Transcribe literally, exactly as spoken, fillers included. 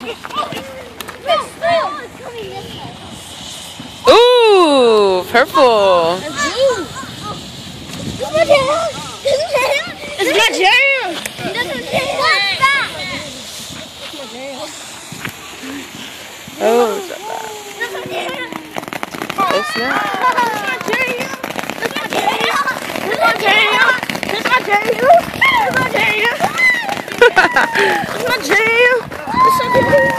Ooh, purple. It's my jam. It's my jam. Oh, it's not bad. It's not. It's my jam. It's my jam. It's my jam. It's my jam. It's my jam. It's my jam.